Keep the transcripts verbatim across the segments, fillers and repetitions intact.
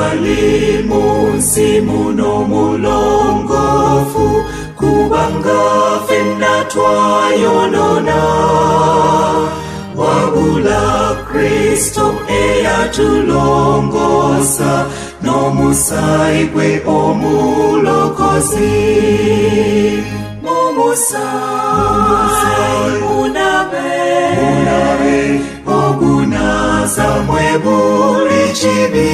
ali munsi muno mulongofu kubanga fenna twayonona wabula Kristo eyatulongosa n'omusaayi gwe omulokozi mumusaayi munabe ogunaza mwe buli kibi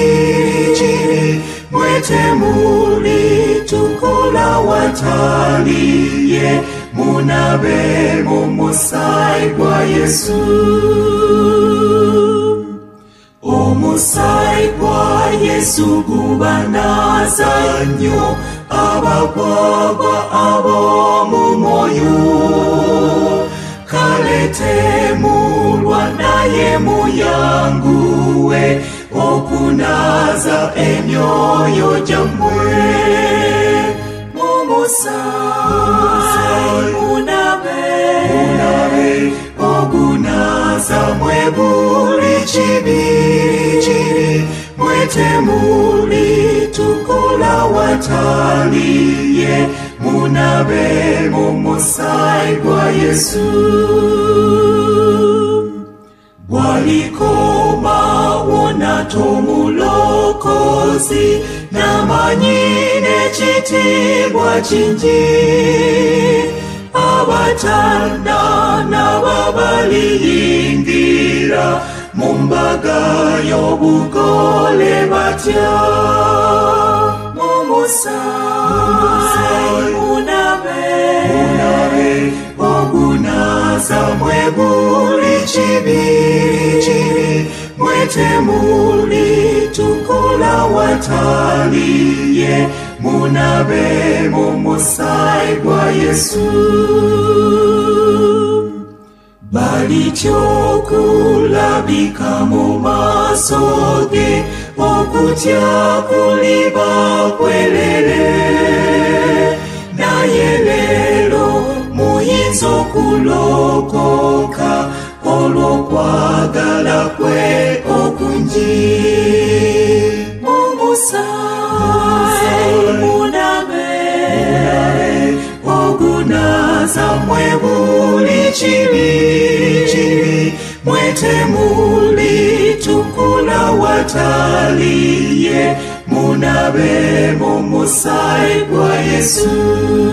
mwete muli tukola wataliye munabe mumusaayi gwa Yesu omusaayi gwa Yesu gubanaza nnyo abakwagwa ab'omu mwoyo kale temulwa naye muyanguwe okunaza emyoyo gyammwe mumusaayi munabe ogunaza mwe buli kibi mwete muli tukola wataliye munabe mumusaayi gwa Yesu bwalikoma wona tomulokozi namanyi n'ekitiibwa kingi abatanda n'ababaliyingira mu mbaga y'obugole batya mumusaayi munabe ogunaza mwe buli kibi mwete muli tukola wataliye munabe mumusaayi gwa Yesu balityo kulabika mu maaso ge okutya kuliba kwerere naye leero muyinza okulokoka olw'okwagala kwe okungi mumusaayi munabe ogunaza mwe buli kibi mwete muli tukola wataliye munabe mumusaayi gwa Yesu